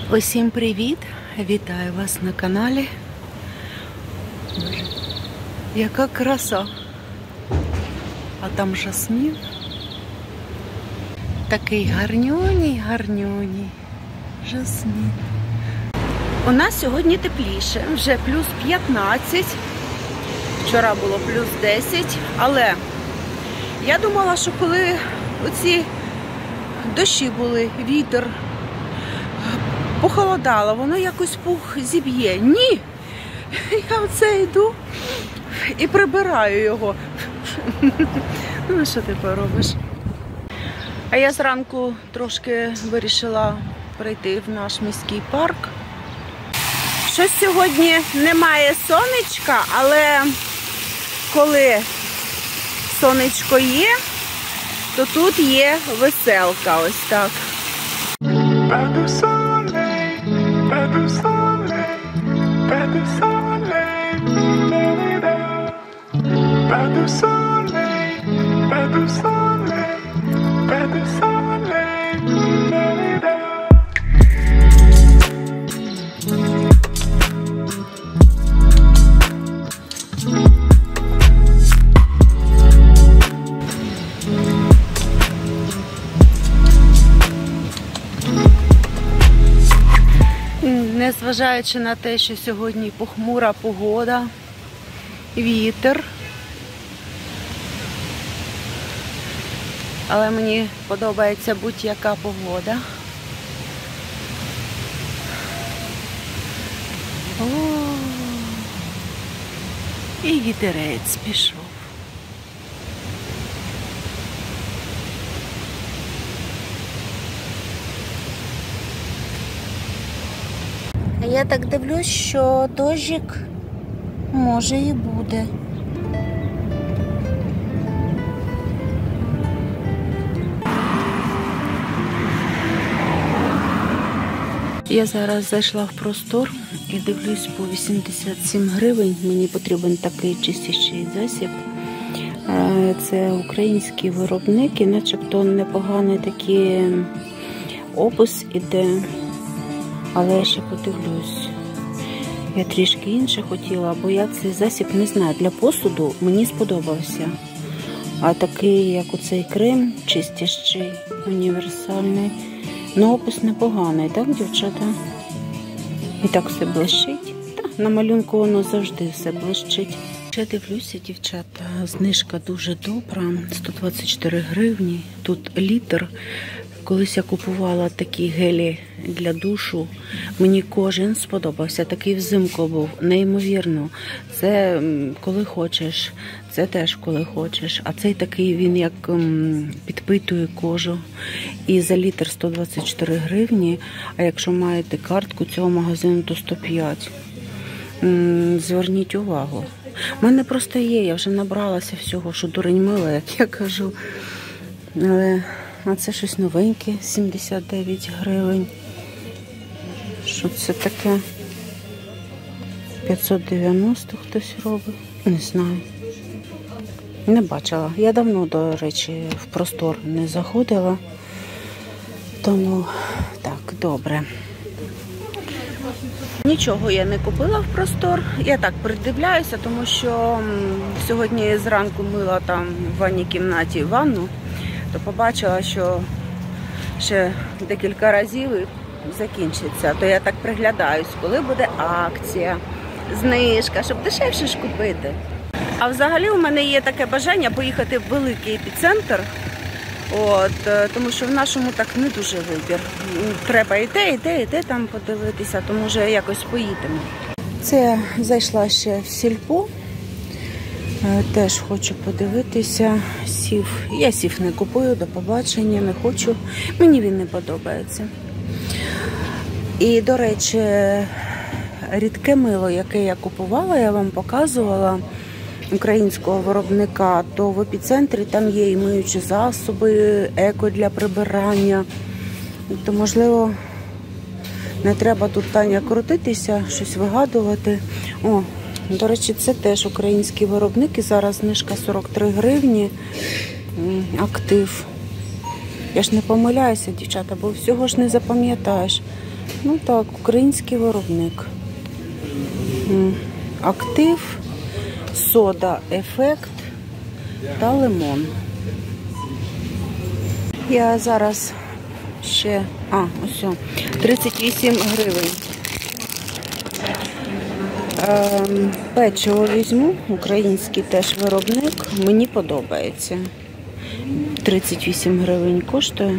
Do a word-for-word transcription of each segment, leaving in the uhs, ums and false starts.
Усім привіт! Вітаю вас на каналі. Яка краса! А там жасмін. Такий гарнюній, гарнюній жасмін. У нас сьогодні тепліше, вже плюс п'ятнадцять. Вчора було плюс десять, але я думала, що коли оці дощі були, вітер, похолодало, воно якось пух зіб'є. Ні! Я оце йду і прибираю його. Ну, що ти поробиш? А я зранку трошки вирішила прийти в наш міський парк. Щось сьогодні немає сонечка, але коли сонечко є, то тут є веселка, ось так. Pas de soleil, pas de soleil, pas de soleil, pas de soleil, pas de soleil, pas de soleil. Незважаючи на те, що сьогодні похмура погода, вітер, але мені подобається будь-яка погода. О, і вітерець пішов. Я так дивлюсь, що дощик може і буде. Я зараз зайшла в простор і дивлюсь по вісімдесят сім гривень. Мені потрібен такий чистящий засіб. Це український виробник і начебто непоганий такий опис іде. Але я ще подивлюсь. Я трішки інше хотіла, бо я цей засіб не знаю. Для посуду мені сподобався. А такий, як оцей крем, чистящий, універсальний. Ну, опис непоганий, так, дівчата? І так все блищить. Так, на малюнку воно завжди все блищить. Ще дивлюся, дівчата, знижка дуже добра. сто двадцять чотири гривні. Тут літр. Колись я купувала такі гелі для душу, мені кожен сподобався, такий взимку був, неймовірно. Це коли хочеш, це теж коли хочеш, а цей такий він як підпитує кожу. І за літр сто двадцять чотири гривні, а якщо маєте картку цього магазину, то сто п'ять. Зверніть увагу. У мене просто є, я вже набралася всього, що дурень мила, як я кажу. Але... А це щось новеньке, сімдесят дев'ять гривень. Що це таке? п'ятсот дев'яносто хтось робить? Не знаю. Не бачила. Я давно, до речі, в простор не заходила. Тому так, добре. Нічого я не купила в простор. Я так придивляюся, тому що сьогодні зранку мила там в ванній кімнаті ванну. То побачила, що ще декілька разів і закінчиться. То я так приглядаюсь, коли буде акція, знижка, щоб дешевше ж купити. А взагалі у мене є таке бажання поїхати в великий епіцентр, от, тому що в нашому так не дуже вибір. Треба і те, і те, і те там подивитися, тому вже якось поїдемо. Це я зайшла ще в сільпо. Теж хочу подивитися сів. Я сів не купую, до побачення, не хочу. Мені він не подобається. І, до речі, рідке мило, яке я купувала, я вам показувала, українського виробника, то в епіцентрі там є і миючі засоби, еко для прибирання. То, можливо, не треба тут, Таня, крутитися, щось вигадувати. О, до речі, це теж український виробник і зараз знижка сорок три гривні. Актив. Я ж не помиляюся, дівчата, бо всього ж не запам'ятаєш. Ну так, український виробник. Актив, сода, ефект та лимон. Я зараз ще, а, ось, тридцять вісім гривень. Ем, печиво візьму, український теж виробник, мені подобається. тридцять вісім гривень коштує.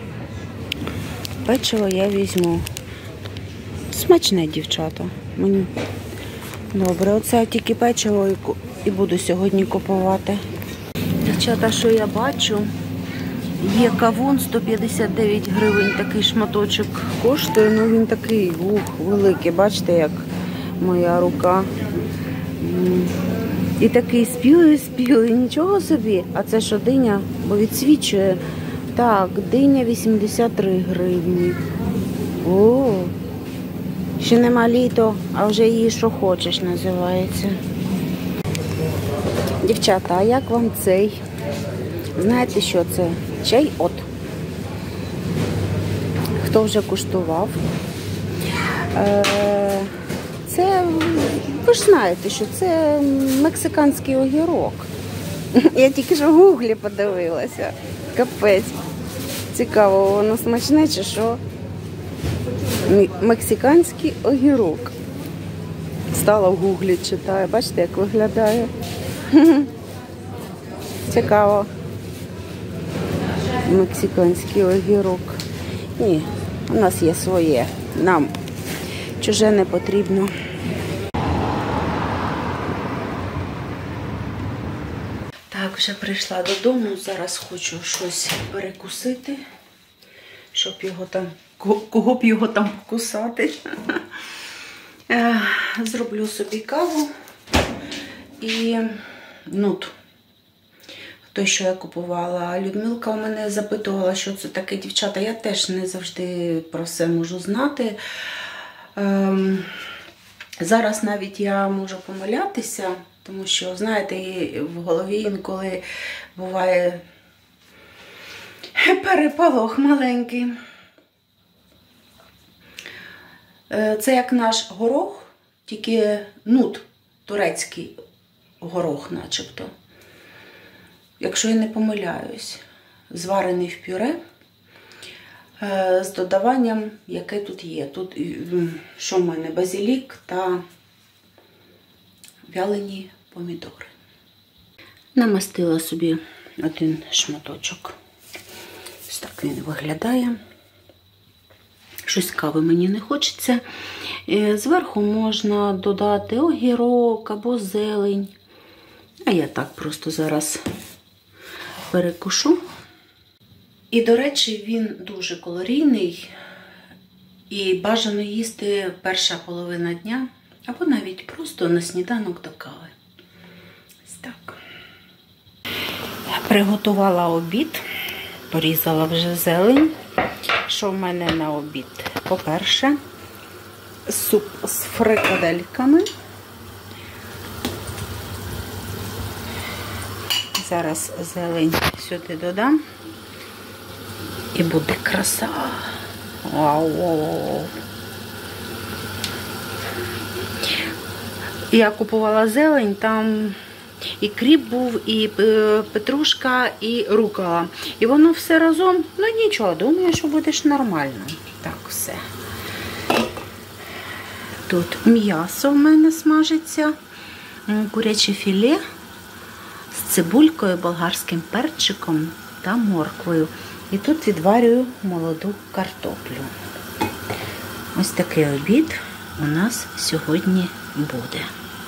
Печиво я візьму. Смачне, дівчата. Мені добре, оце тільки печиво і буду сьогодні купувати. Дівчата, що я бачу, є кавун, сто п'ятдесят дев'ять гривень, такий шматочок коштує, ну він такий, ух, великий, бачите, як моя рука. І такий спілий, спілий, нічого собі. А це що, диня? Бо відсвічує. Так, диня вісімдесят три гривні. О, ще нема літо, а вже її що хочеш називається. Дівчата, а як вам цей? Знаєте, що це? Чай от. Хто вже куштував? Е, це, ви ж знаєте, що це мексиканський огірок. Я тільки що в гуглі подивилася. Капець. Цікаво, воно смачне чи що? Мексиканський огірок. Стала в гуглі, читаю. Бачите, як виглядає? Цікаво. Мексиканський огірок. Ні, у нас є своє. Нам чуже не потрібно. Так, вже прийшла додому. Зараз хочу щось перекусити, щоб його там, кого б його там покусати. Зроблю собі каву і нут. Той, що я купувала. Людмилка у мене запитувала, що це таке, дівчата. Я теж не завжди про все можу знати. Ем, зараз навіть я можу помилятися, тому що, знаєте, в голові інколи буває переполох маленький. Це як наш горох, тільки нут, турецький горох начебто. Якщо я не помиляюсь, зварений в пюре з додаванням, яке тут є. Тут, що в мене, базилік та вялені помідори. Намастила собі один шматочок. Ось так він виглядає. Щось кави мені не хочеться. Зверху можна додати огірок або зелень. А я так просто зараз перекушу. І, до речі, він дуже калорійний і бажано їсти перша половина дня, або навіть просто на сніданок до кави. Ось так. Приготувала обід, порізала вже зелень. Що в мене на обід? По-перше, суп з фрикадельками. Зараз зелень сюди додам. І буде краса. Вау! Я купувала зелень, там і кріп був, і петрушка, і рукола. І воно все разом, ну нічого, думаю, що будеш нормально. Так, все. Тут м'ясо в мене смажиться, куряче філе з цибулькою, болгарським перчиком та морквою. І тут відварюю молоду картоплю. Ось такий обід у нас сьогодні буде.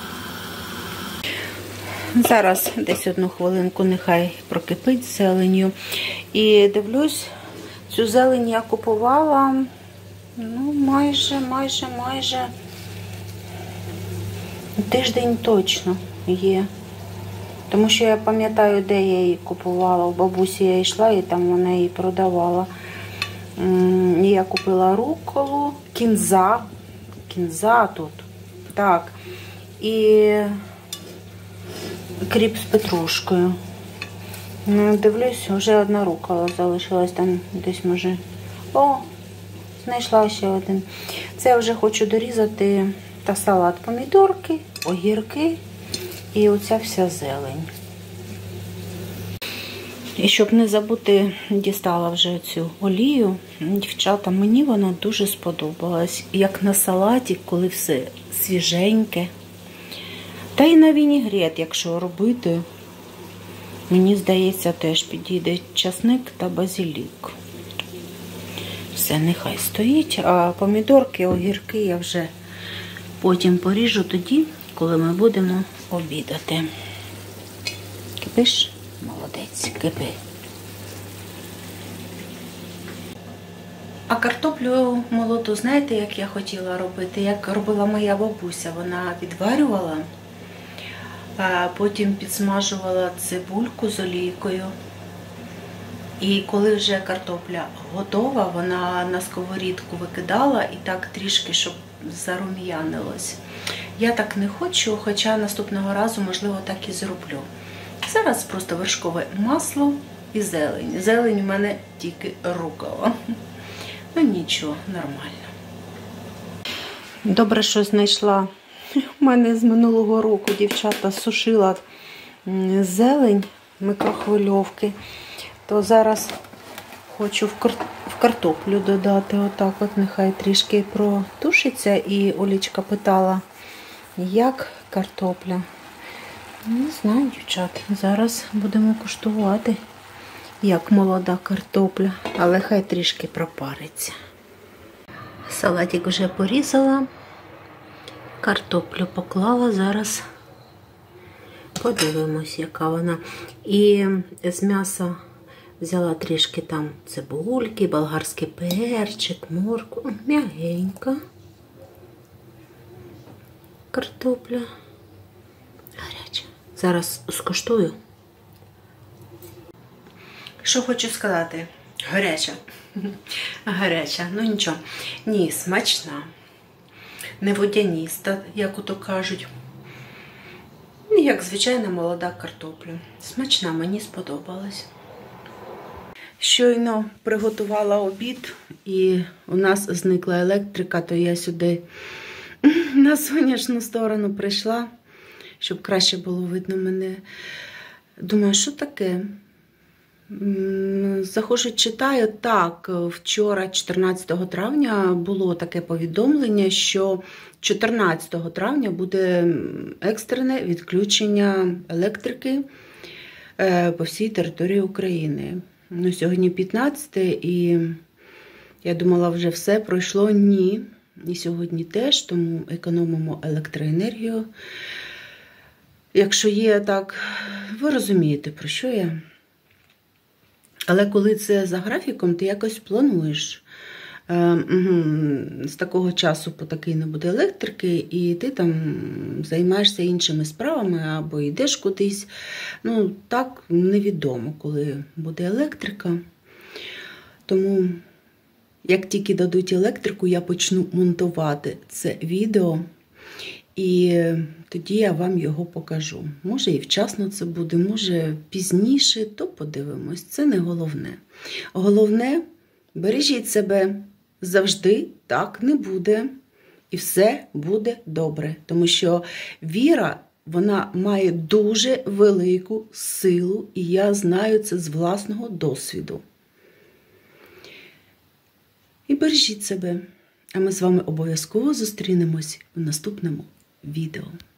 Зараз десь одну хвилинку нехай прокипить з зеленню. І дивлюсь, цю зелень я купувала, ну, майже, майже, майже тиждень точно є. Тому що я пам'ятаю, де я її купувала. У бабусі я йшла і там вона її продавала. Я купила руколу, кінза. Кінза тут. Так. І кріп з петрушкою. Ну, дивлюсь, вже одна рукола залишилась там десь, може. О, знайшла ще один. Це я вже хочу дорізати та салат, помідорки, огірки і оця вся зелень. І щоб не забути, дістала вже цю олію. Дівчата, мені вона дуже сподобалась. Як на салаті, коли все свіженьке. Та й на вінігрет, якщо робити, мені здається, теж підійде часник та базилік. Все, нехай стоїть. А помідорки, огірки я вже потім поріжу тоді, коли ми будемо обідати. Кипиш? Молодець, кипи. А картоплю молоту, знаєте, як я хотіла робити? Як робила моя бабуся. Вона відварювала, а потім підсмажувала цибульку з олійкою. І коли вже картопля готова, вона на сковорідку викидала і так трішки, щоб зарум'янилось. Я так не хочу, хоча наступного разу, можливо, так і зроблю. Зараз просто вершкове масло і зелень. Зелень у мене тільки рукола. Ну нічого, нормально. Добре, що знайшла. У мене з минулого року дівчата сушила зелень мікрохвильовки. То зараз хочу в картоплю додати. Отак от нехай трішки протушиться. І Олічка питала, як картопля. Не знаю, дівчат. Зараз будемо куштувати, як молода картопля. Але хай трішки пропариться. Салатик вже порізала. Картоплю поклала. Зараз подивимось, яка вона. І з м'яса взяла трішки там цибульки, болгарський перчик, моркву. М'ягенька картопля. Гаряча. Зараз скуштую. Що хочу сказати? Гаряча. Гаряча. Ну нічого. Ні, смачна. Не водяніста, як ото кажуть. Як звичайна молода картопля. Смачна, мені сподобалась. Щойно приготувала обід і у нас зникла електрика, то я сюди на сонячну сторону прийшла, щоб краще було видно мене. Думаю, що таке? Заходжу, читаю. Так, вчора, чотирнадцятого травня, було таке повідомлення, що чотирнадцятого травня буде екстрене відключення електрики по всій території України. Ну, сьогодні п'ятнадцяте, і я думала, вже все пройшло. Ні. І сьогодні теж, тому економимо електроенергію. Якщо є так, ви розумієте, про що я. Але коли це за графіком, ти якось плануєш. Е, угу, з такого часу по такий не буде електрики, і ти там займаєшся іншими справами або йдеш кудись. Ну, так невідомо, коли буде електрика. Тому, як тільки дадуть електрику, я почну монтувати це відео. І тоді я вам його покажу. Може і вчасно це буде, може пізніше, то подивимось. Це не головне. Головне, бережіть себе. Завжди так не буде. І все буде добре. Тому що віра, вона має дуже велику силу. І я знаю це з власного досвіду. І бережіть себе. А ми з вами обов'язково зустрінемось в наступному відео.